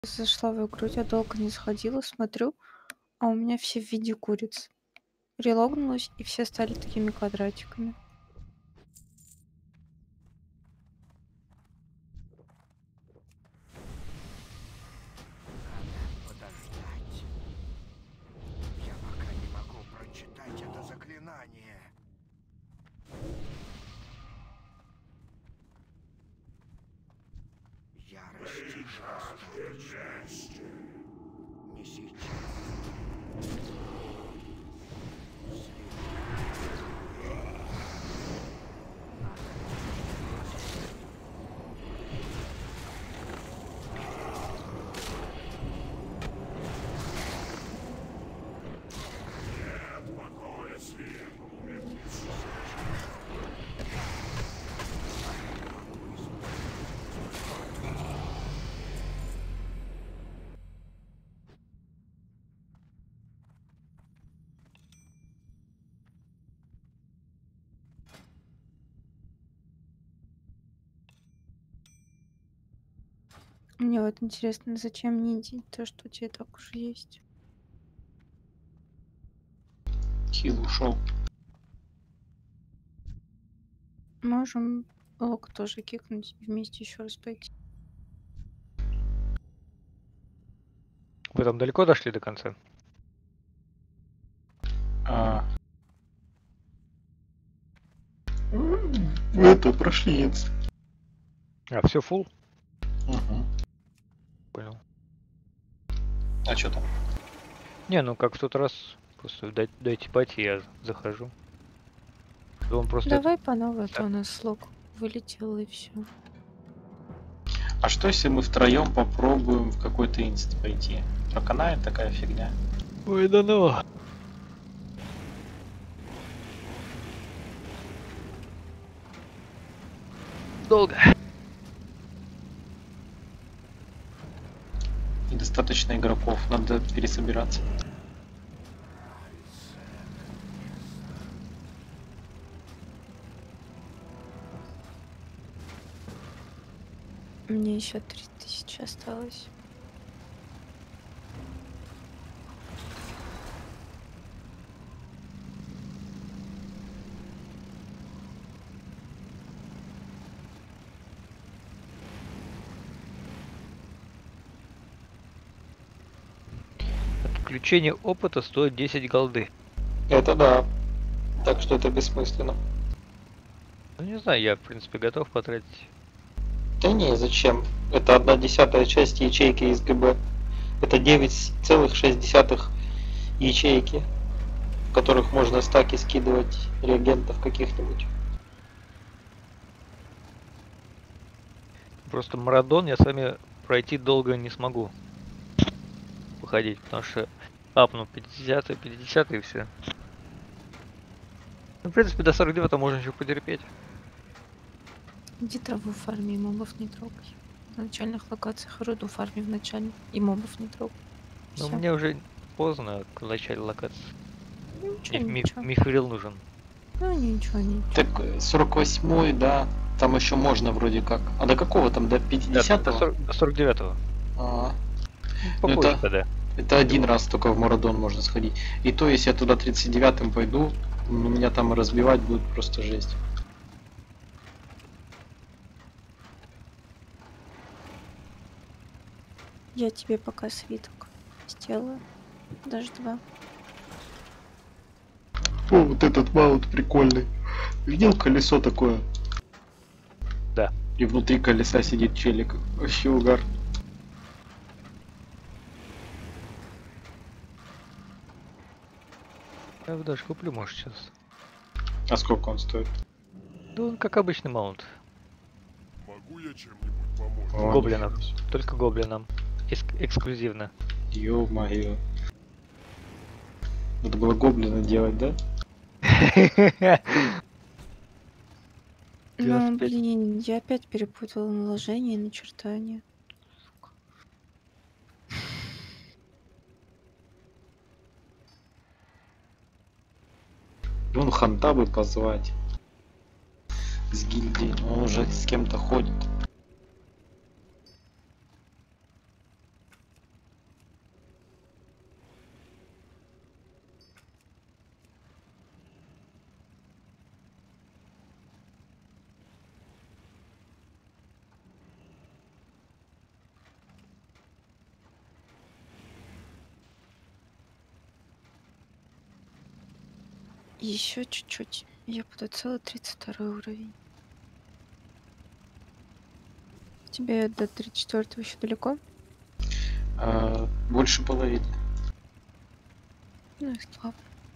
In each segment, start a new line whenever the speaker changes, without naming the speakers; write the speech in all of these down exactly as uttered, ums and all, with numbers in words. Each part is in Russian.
Зашла в игру, я долго не заходила, смотрю, а у меня все в виде куриц. Релогнулась, и все стали такими квадратиками.
Подождать. Я пока не могу прочитать это заклинание. Ярости недостаточно. Не сейчас.
Мне вот интересно, зачем мне делать то, что у тебя и так уже есть?
Хил ушел.
Можем лог тоже кикнуть и вместе еще раз пойти.
Вы там далеко дошли до конца?
А... Это прошли нет.
А, все фул?
Угу.
Понял.
А что там?
Не, ну как в тот раз, просто дай, дайте пати, я захожу. Он просто
Давай
это...
по новой, а то
Да.
у нас лог вылетел и все.
А что если мы втроем попробуем в какой-то инст пойти? Проканает такая фигня?
Ой, да ну. Долго.
Недостаточно игроков, надо пересобираться.
Мне еще три тысячи осталось.
Отключение опыта стоит десять голды.
Это да. Так что это бессмысленно.
Ну не знаю, я в принципе готов потратить.
Да не, зачем? Это одна десятая часть ячейки из ГБ. Это девять целых шесть десятых ячейки, в которых можно стаки скидывать реагентов каких-нибудь.
Просто Марадон я с вами пройти долго не смогу. Походить, потому что апну пятьдесят, пятьдесят и все. Ну, в принципе, до сорок девятого можно еще потерпеть.
Иди траву фарми и мобов не трогай. На начальных локациях руду фарми в начале и мобов не трогай.
Но
Всё.
мне уже поздно к началу локации.
Ну, ничего,
Мне ми-
ничего.
мифрил нужен.
Ну ничего, ничего.
Так сорок восьмой, да, там еще можно вроде как. А до какого там? До
Да,
пятидесятого?
до, сорок, до сорок девятого.
А,
Попозже
это-
тогда.
это один раз только в Марадон можно сходить. И то, если я туда тридцать девятым пойду, ну, меня там разбивать будет просто жесть.
Я тебе пока свиток сделаю. Даже два.
О, вот этот маунт прикольный. Видел колесо такое?
Да.
И внутри колеса сидит челик. Вообще угар.
Я его даже куплю, может, сейчас.
А сколько он стоит?
Да он как обычный маунт.
Могу я чем-нибудь помочь?
О,
Гоблинов.
нифига себе.
Только гоблинам. Эск- эксклюзивно.
Ё-моё. Надо было гоблина делать, да?
Ну,
девяносто пять.
блин, я опять перепутала наложение и начертание.
Вон Ханта бы позвать. С гильдии. Он уже с кем-то ходит.
Еще чуть-чуть. Я буду целый тридцать второй уровень. Тебе до тридцать четвёртого еще далеко?
А, больше половины.
Ну и слава.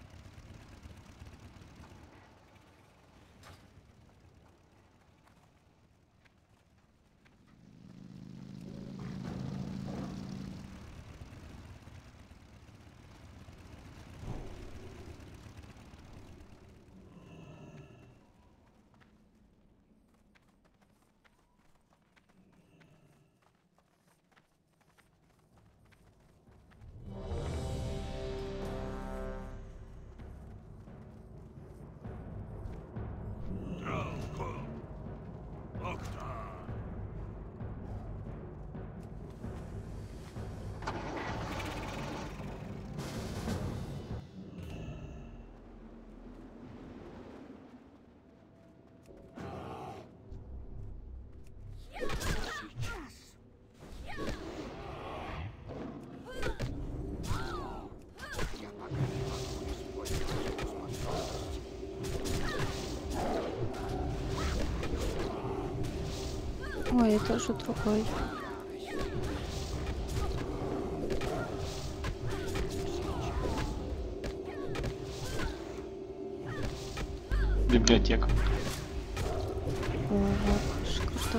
Ой, я тоже другой.
Библиотека.
О, вот, что.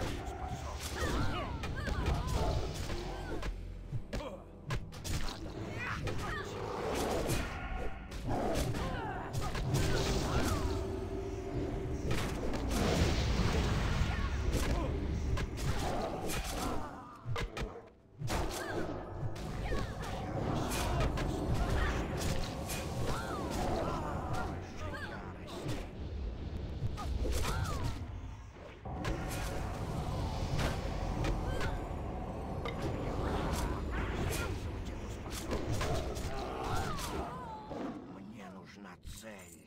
Мне нужна цель.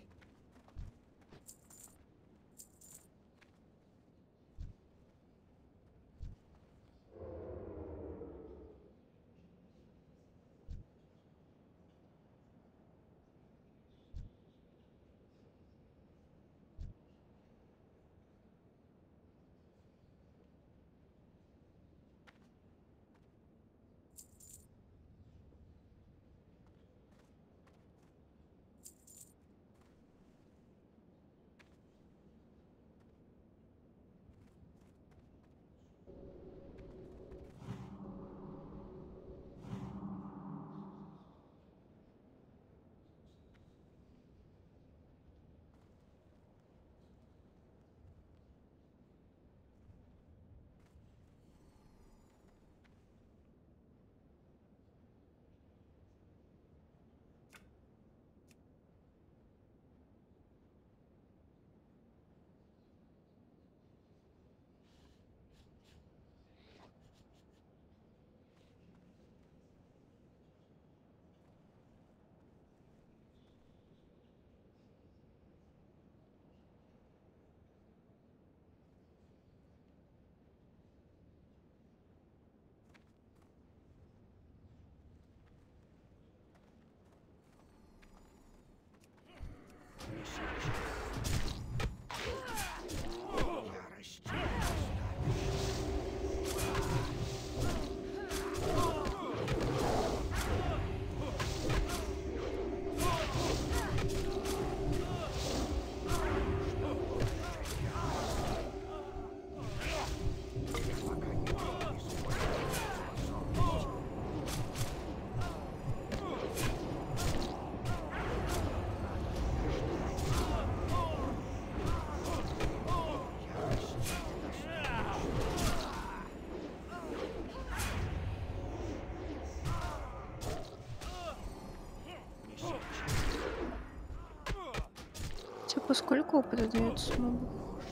Типа сколько опыта дается мобу?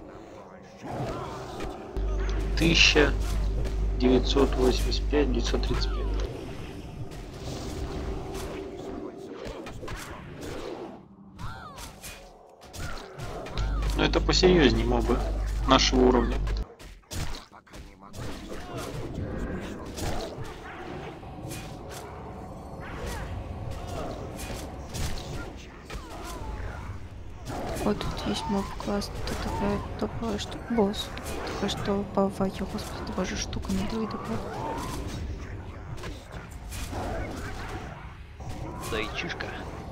тысяча девятьсот восемьдесят пять, девятьсот тридцать пять. Но это посерьезнее мобы нашего уровня.
Пока не могу.
Вот тут есть моб класс, тут такая топовая штука. Босс. Такая что бава, ё, господи, боже, штука на друида.
Зайчишка.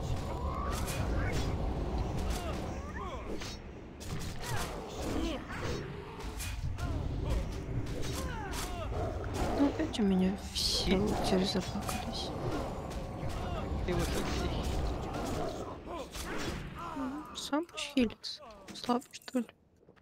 Ну опять у меня все лутеры заплакались.
И выходи.
Сам пусть хилится. Слабый, что ли?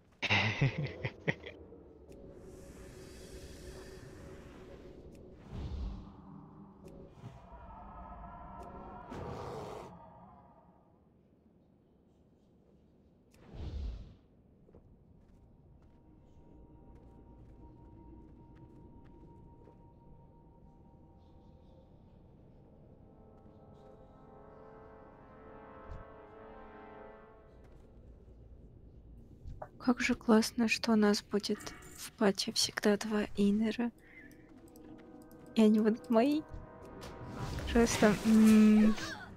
Как же классно, что у нас будет в патче всегда два инера. И они будут мои. Просто... м,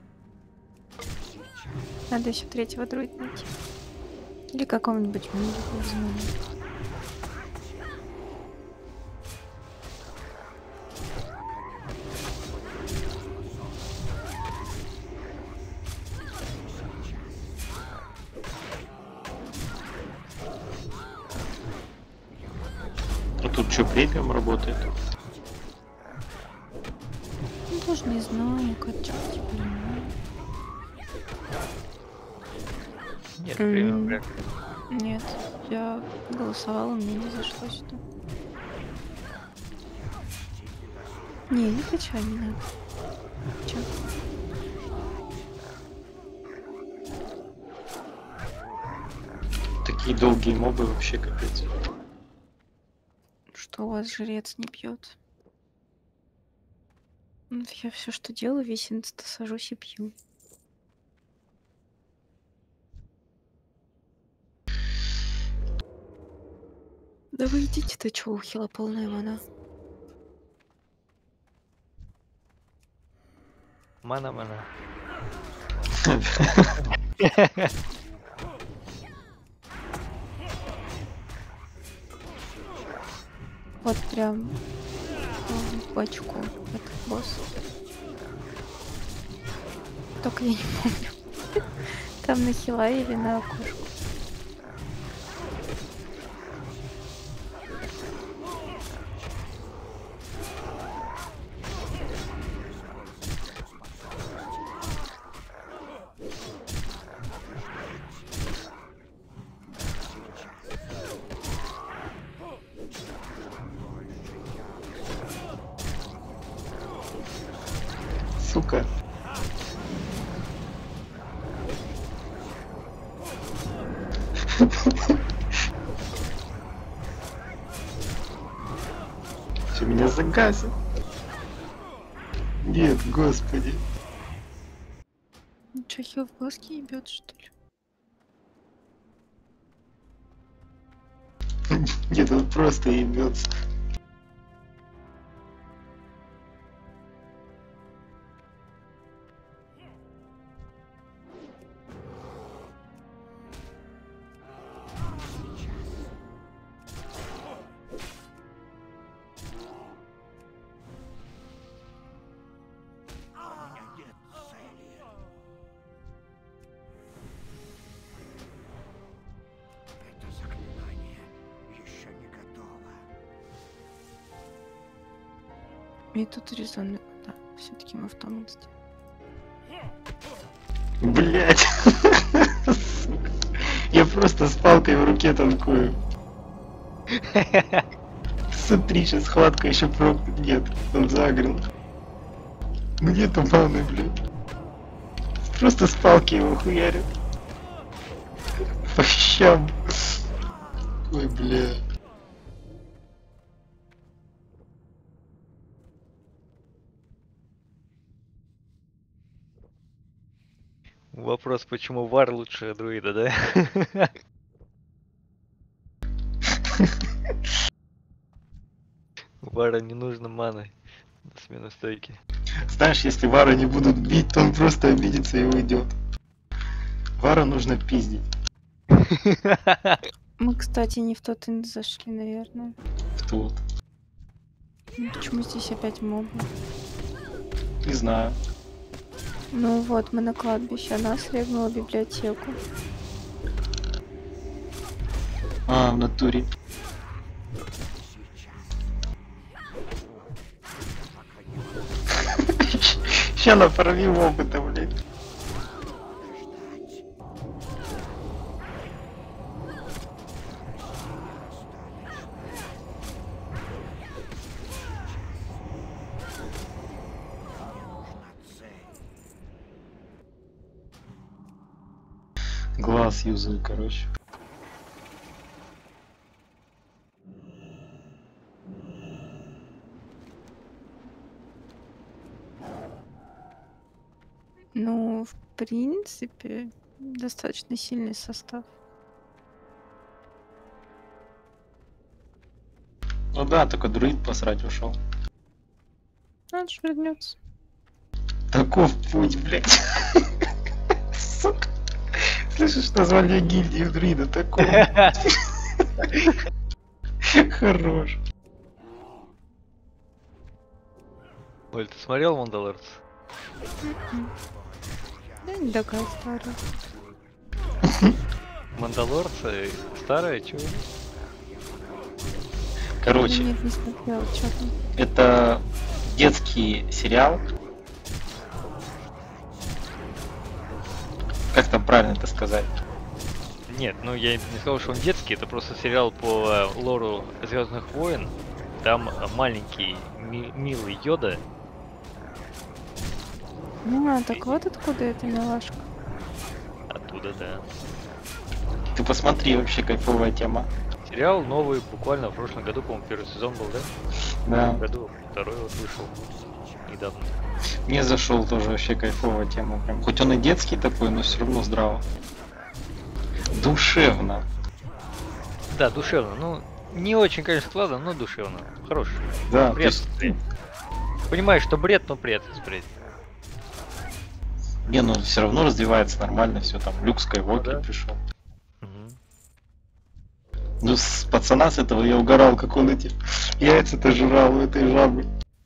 Надо еще третьего друида найти. Или какого-нибудь мига возьму.
А тут что, премиум работает?
Ну, тоже не знаю, как чё-то понимаю.
Нет,
М.
премиум вряд ли.
Нет, я голосовала, мне не зашло сюда. Не, не хочу, не надо. Чё?
Такие долгие мобы вообще капец.
Что у вас жрец не бьет? Ну, я все, что делаю, весь инста сажусь и пью. Да вы идите-то, чё, у хила полная мана.
Мана-мана.
Вот прям м, в бачку этот босс. Только я не помню. Там на хила или на окошку.
Сука. Что, меня загасит? Нет, господи.
Чё, хил в глазки ебет, что ли?
Нет, он просто ебется.
У меня нет цели. Это заклинание еще не готово.
И тут резонно. Да, все-таки мы в том инсте.
Блять. Я просто с палкой в руке танкую. Смотри, сейчас схватка еще прокнет. Нет, он загрел. Нету маны, блядь. Просто с палки его хуярят. По щам. Ой, бля.
Вопрос, почему вар лучше друида, да? Вара не нужно маны на смену стойки.
Знаешь, если Вара не будут бить, то он просто обидится и уйдет. Вара нужно пиздить.
Мы, кстати, не в тот инт зашли, наверное.
В тот.
Ну, почему здесь опять мобы?
Не знаю.
Ну вот, мы на кладбище, она слегнула библиотеку.
А, в натуре. Ща направи опыта, блядь. Глаз юзаю, короче.
Ну, в принципе, достаточно сильный состав.
Ну да, только друид посрать ушел.
Он же вернется.
Таков путь, блядь. Сука. Слышишь, название гильдии у друида такого. Хорош.
Оль, ты смотрел Мандалорц?
Я не такая старая.
Мандалорцы старая, чего?
Короче,
Нет, не смотрела, что там.
это детский сериал. Как там правильно это сказать?
Нет, ну я не сказал, что он детский, это просто сериал по э, лору Звездных войн. Там маленький ми- милый Йода.
А, так вот откуда эта милашка.
Оттуда, да.
Ты посмотри, вообще кайфовая тема.
Сериал новый, буквально в прошлом году, по-моему, первый сезон был, да? В
Да.
этом году второй вот вышел недавно.
Мне зашел тоже вообще кайфовая тема. Прям. Хоть он и детский такой, но все равно здраво. Душевно.
Да, душевно. Ну, не очень, конечно, складно, но душевно. Хороший.
Да,
Бред.
то есть,
бред. Понимаешь, что бред, но бред. бред.
не, ну все равно развивается нормально, все там. Люк Скайуокер
Ну да.
пришел.
Мгм.
Ну, с пацана с этого я угорал, как он эти яйца-то жрал у этой жабы.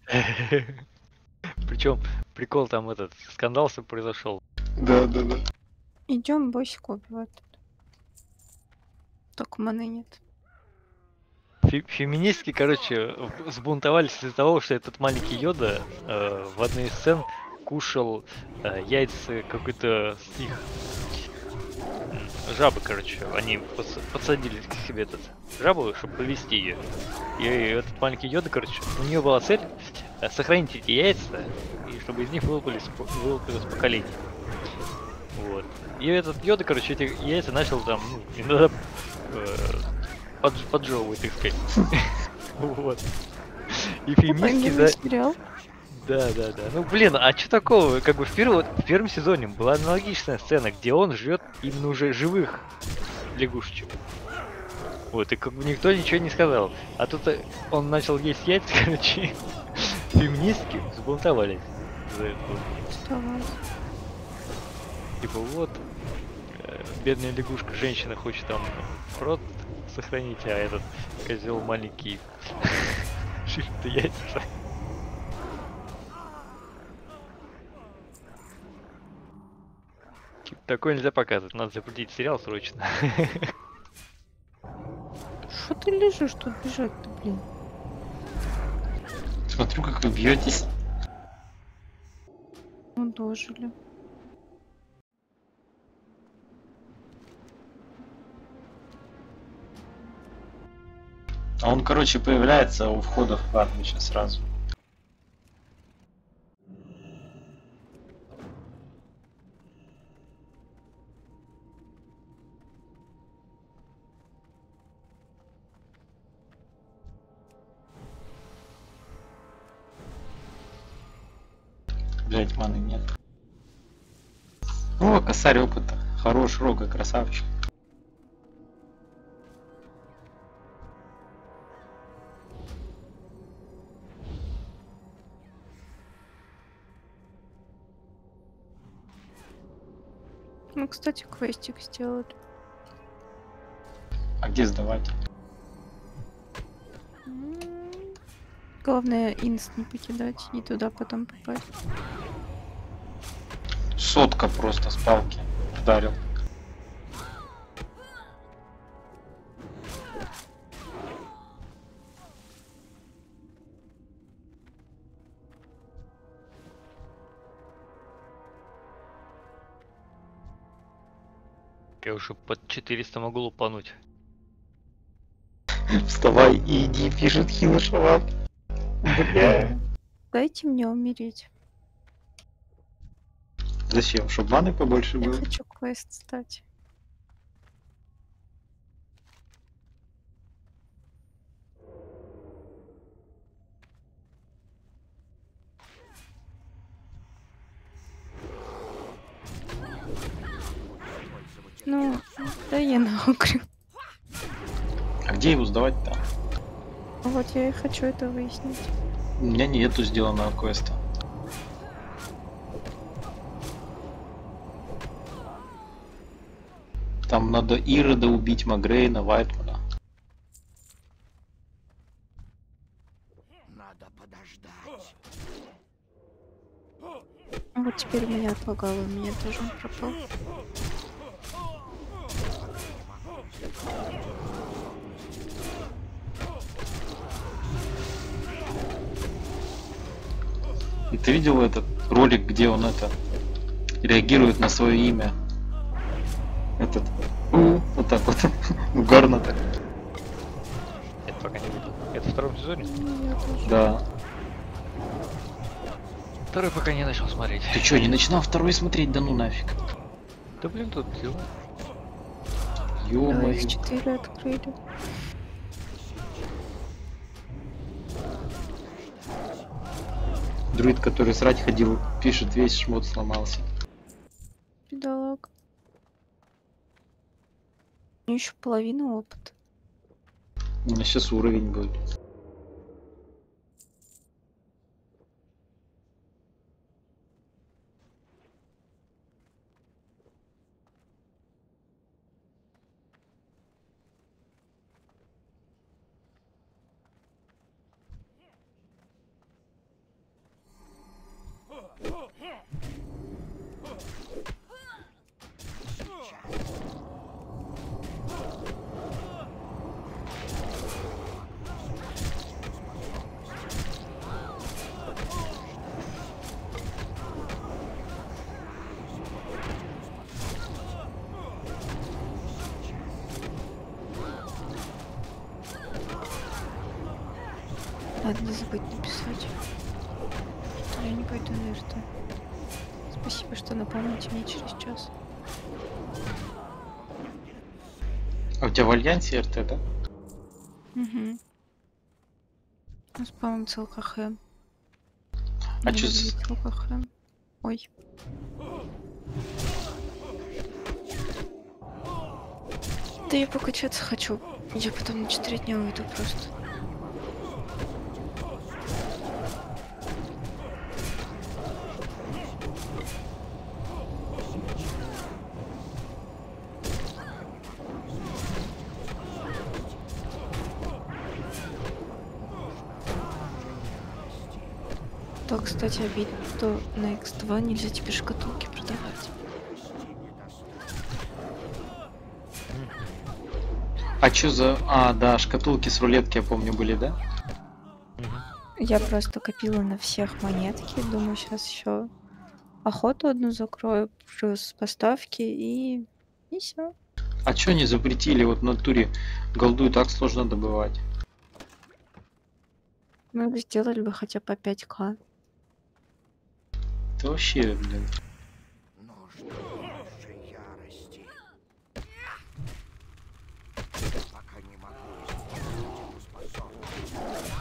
Причем прикол там этот скандал что произошел.
Да, да, да.
Идем босика убивать тут. Только маны нет.
Фе- Феминистки, короче, в- сбунтовались из-за того, что этот маленький Йода э, в одной из сцен кушал э, яйца какой-то с их м, жабы, короче. Они пос- подсадили к себе этот жабу, чтобы повести ее. И этот маленький Йода, короче, у нее была цель э, сохранить эти яйца, и чтобы из них вылупились, по- вылупилось поколение. Вот. И этот Йода, короче, эти яйца начал там, ну, иногда э, подж- поджевывать, так сказать. Вот. И феминистки, да,
Сериал?
да, да, да. Ну блин, а что такого? Как бы в первом, в первом сезоне была аналогичная сцена, где он жрет именно уже живых лягушечек. Вот, и как бы никто ничего не сказал. А тут э, он начал есть яйца, короче. Феминистки взбунтовались за это.
Вставай.
Типа вот, э, бедная лягушка, женщина хочет там рот сохранить, а этот козел маленький жрет яйца. Типа, такое нельзя показывать, надо запретить сериал срочно.
Что ты лежишь тут бежать-то, блин?
Смотрю, как вы бьетесь.
Ну, дожили.
А он, короче, появляется у входа в кладбище сразу. Блять, маны нет. О, косарь опыта. Хорош, Рога, красавчик.
Ну, кстати, квестик сделали.
А где сдавать?
М, Главное, инст не покидать и туда потом попасть.
Сотка просто с палки ударил.
Я уже под четыреста могу лупануть.
Вставай и иди, пишет Хилошевап. Бля.
Дайте мне умереть.
Зачем? Чтоб маны побольше
Я
было?
хочу квест стать. Ну, да я наукрю.
А где его сдавать-то?
Вот я и хочу это выяснить.
У меня нету сделанного квеста. Там надо Ирода убить, Магрейна, Вайтмана.
Надо подождать.
А вот теперь меня отлагало, у меня тоже он пропал.
И ты видел этот ролик, где он это реагирует на свое имя? Этот у, вот так вот угарно так.
Это пока не видел. Это в втором сезоне?
Ну, я тоже.
Да.
Второй пока не начал смотреть.
Ты чё, не начинал второй смотреть? Да ну нафиг.
Да блин, тут дела.
Да,
Ё-моё.
икс четыре открыли.
Друид, который срать ходил, пишет, весь шмот сломался.
Бедолаг. У меня еще половина опыта.
У меня сейчас уровень будет.
Надо не забыть написать. Что я не пойду на эр тэ. Спасибо, что напомните мне через час.
А у тебя в Альянсе эр тэ, да?
Угу. У нас, по-моему, целка хэм.
А
Не
чё
люблю
с-
целка хэм. Ой. Да я покачаться хочу. Я потом на четыре дня уйду просто. Да, кстати, обидно, что на икс два нельзя теперь шкатулки продавать.
А чё за... А, да, шкатулки с рулетки, я помню, были, да?
Я просто копила на всех монетки. Думаю, сейчас еще охоту одну закрою, плюс поставки и... И все.
А чё не запретили? Вот в натуре голду и так сложно добывать.
Мы бы сделали бы хотя бы по пять ка.
Это вообще, блин.
Нужно больше ярости. Пока не могу использовать эту способность.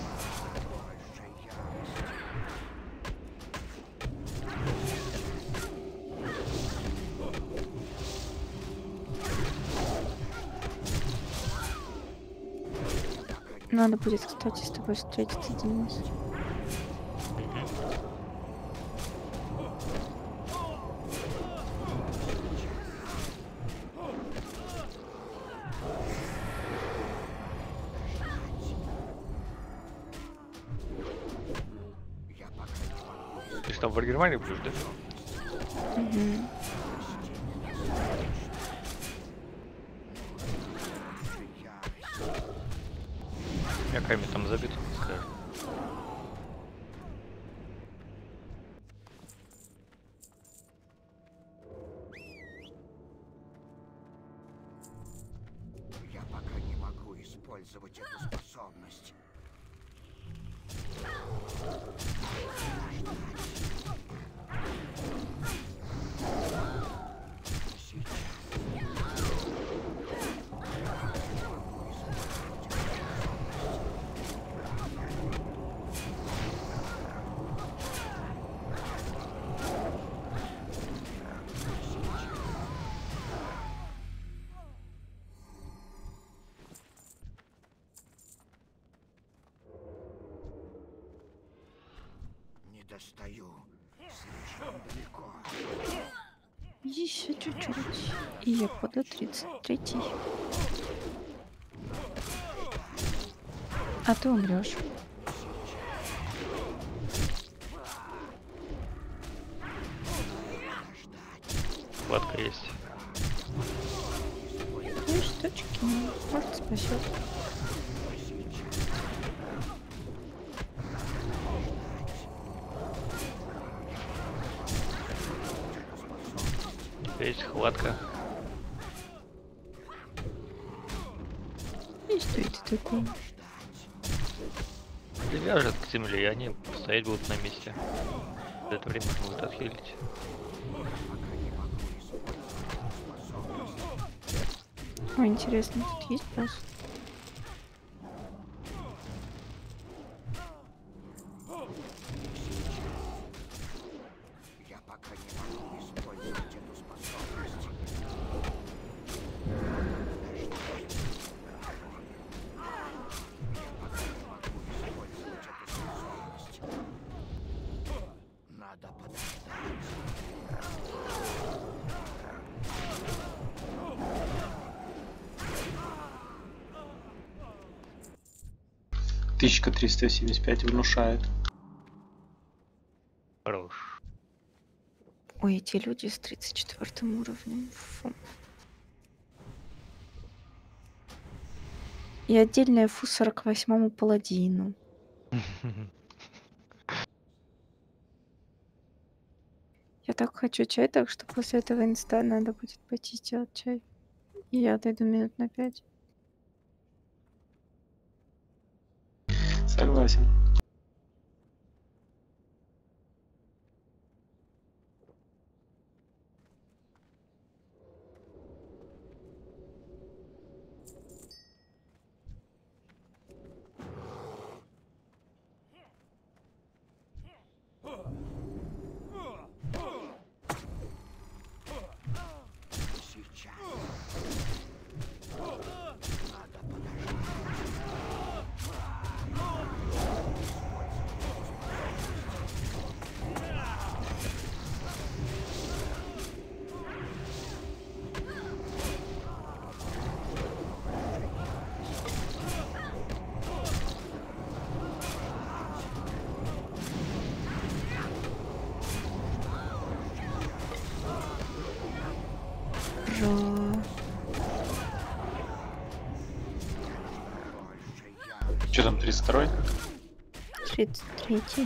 Больше ярости.
Надо будет, кстати, с тобой встретиться, Денис.
Я пока не могу
Ты же там в Аргермане будешь, да?
Угу.
избавиться ярости.
Я камень там забит, скажем.
Я пока не могу использовать эту способность. Не достаю. Слишком далеко.
Еще чуть-чуть. И я буду тридцать третий. А ты умрешь.
Хватка есть.
Две штучки. Может, спасет.
Есть хватка.
И что это такое?
Привяжет к земле, и они стоять будут на месте. За это время будут отхилить.
Ой, интересно, тут есть босс?
Я пока не могу использовать эту способность. Надо подождать.
тысяча триста семьдесят пять внушает.
Хорош.
Ой, эти люди с тридцать четвёртым уровнем. Фу. И отдельная фу сорок восьмому паладину. Я так хочу чай, так что после этого инста надо будет пойти сделать чай. И я отойду минут на пять.
Согласен.
Сейчас. Надо подождать.
Ра.
Больше ярости.
Что там, тридцать второй?
тридцать третий.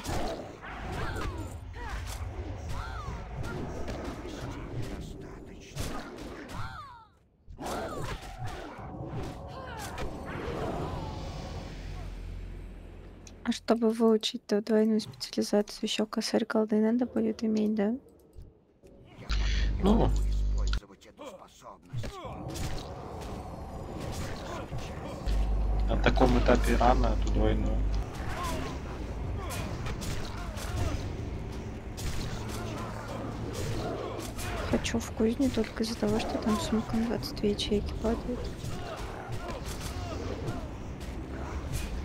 Достаточно.
А чтобы выучить то двойную специализацию, еще косарь колды надо будет иметь, да?
Я пока не
Ну.
могу использовать эту способность.
На таком этапе рано эту двойную.
Хочу в кузню только из-за того, что там сумка на двадцать две ячейки падает.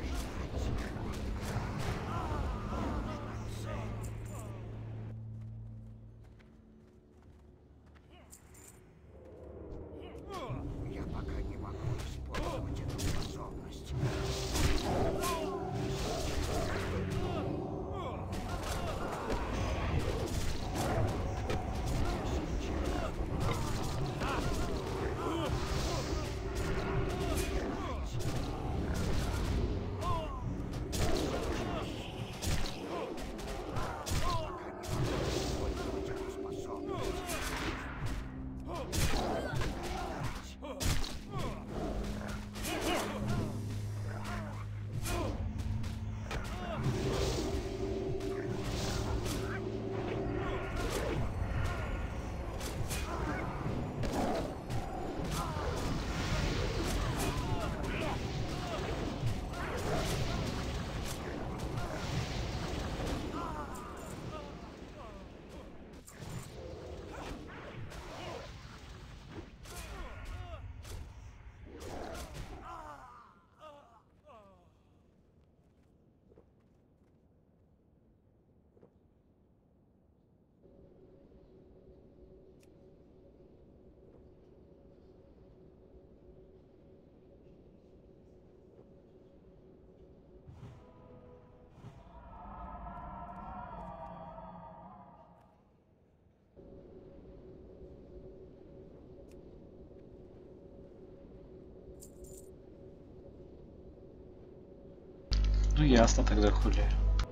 Ну ясно тогда, хули.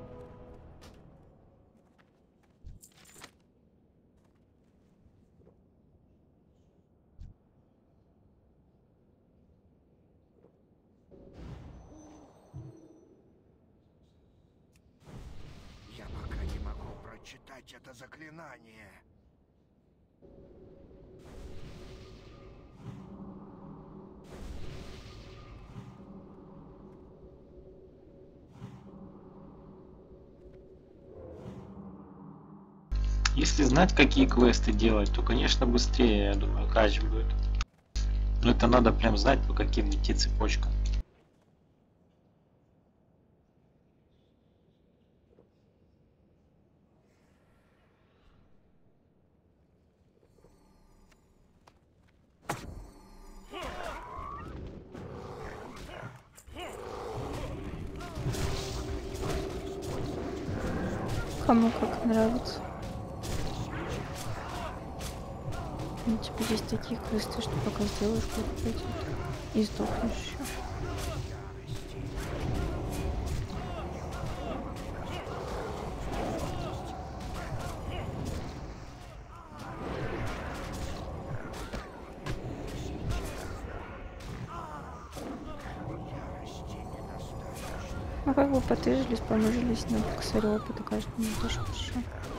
Я пока не могу прочитать это заклинание.
Если знать, какие квесты делать, то, конечно, быстрее, я думаю, кач будет. Но это надо прям знать, по каким идти цепочкам.
Кому как нравится. Ну, типа есть такие квесты, что пока сделаешь, как пойдет. И сдохнешь еще. Ну как бы потыжились, помножились на косарь опыта каждому, тоже хорошо.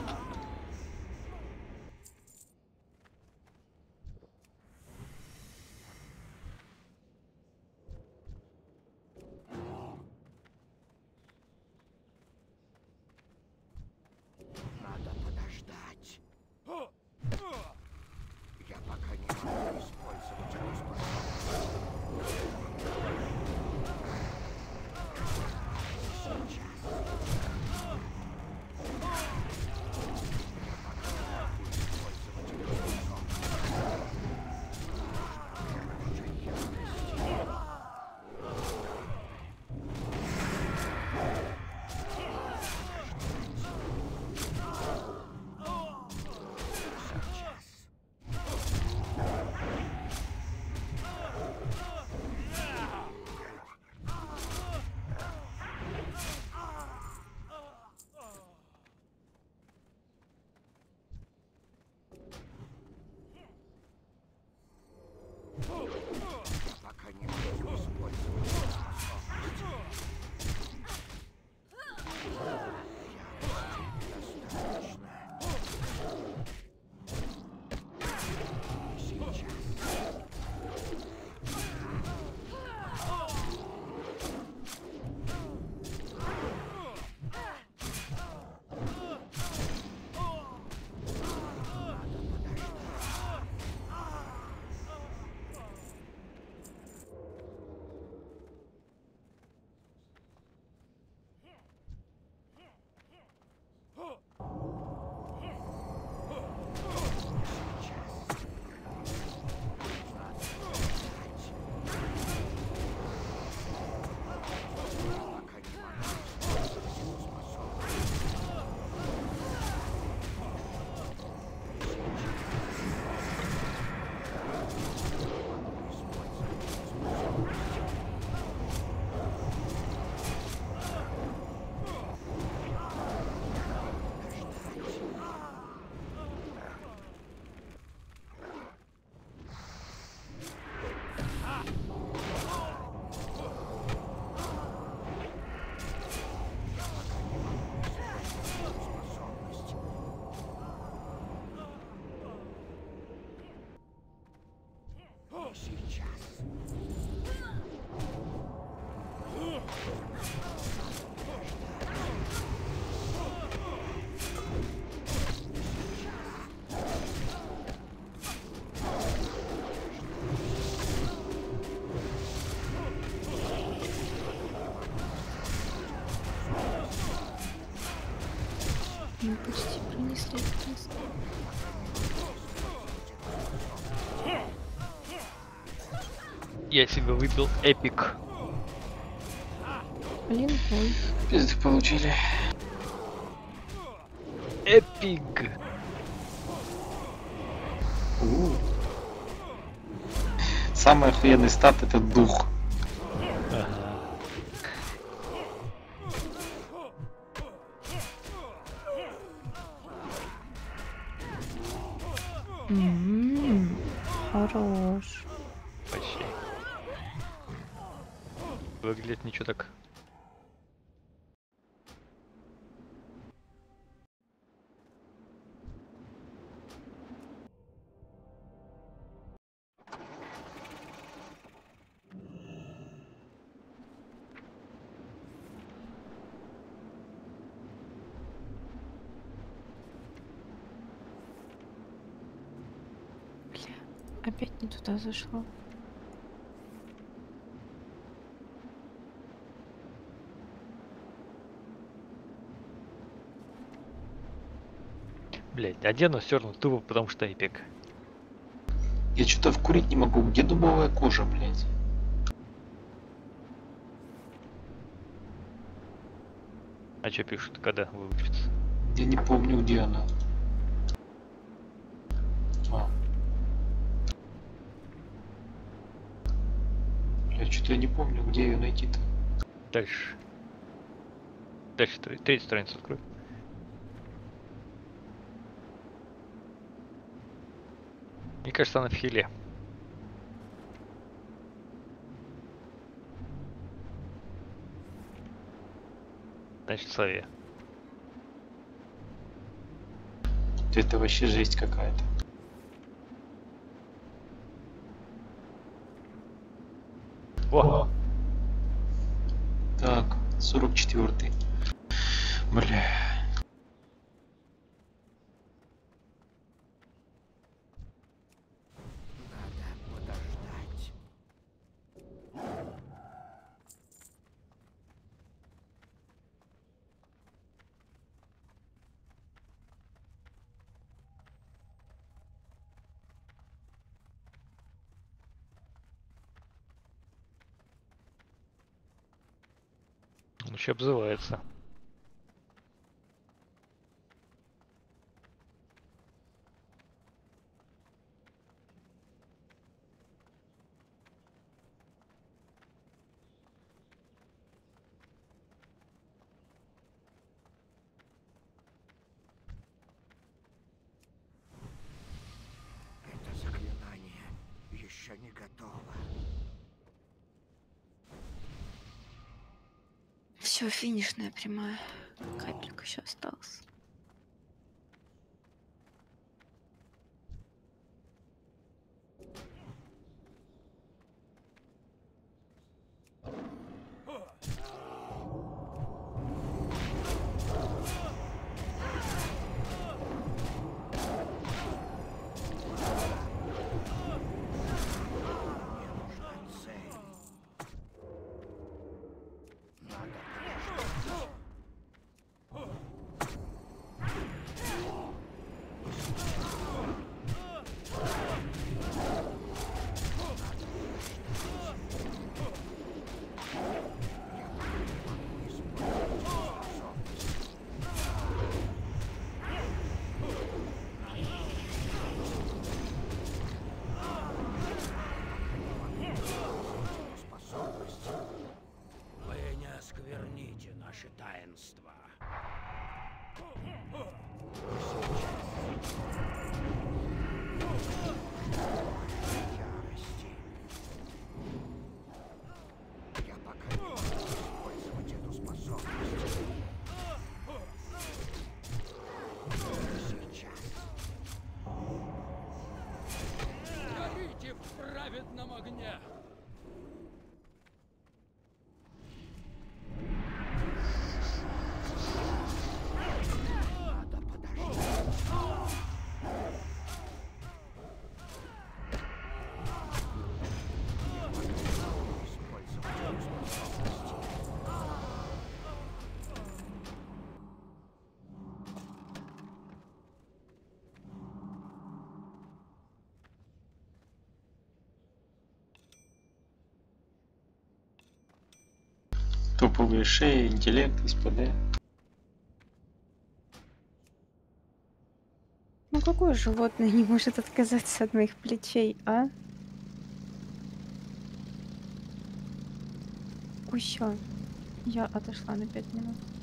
Надо подождать. Я пока не могу использовать эту способность. Пока не могу использовать эту способность.
Мы почти пронесли этот раз.
Я себе выбил эпик.
Блин, ой.
Пизды получили.
Эпик.
У. Самый охуенный стат — это дух.
Ага.
М, Хорош.
Почти. Выглядит ничего так.
Бля, опять не туда зашла.
Блять, одену все равно тупо, потому что эпик.
Я что-то вкурить не могу. Где дубовая кожа, блядь?
А что пишут, когда выучится?
Я не помню, где она. А. Бля, что-то я не помню, где ее найти-то.
Дальше. Дальше тре- третью страницу открой. Мне кажется, она в хиле. Значит, в сове.
Это вообще жесть какая-то.
О!
Так, сорок четвёртый. Бля.
Надо подождать.
Он еще обзывается.
Это заклинание еще не готово.
Все, финишная прямая. Капелька еще осталась.
Цель. Надо способность. Вы не оскверните наши таинства. Ярости. Я пока не могу использовать эту способность. Сейчас.
Горите в праведном огне!
Надо подождать. Использовать эту способность.
Топовые шеи, интеллект, СПД.
Ну какое животное не может отказаться от моих плечей, а? Ой, всё. Я отошла на пять минут.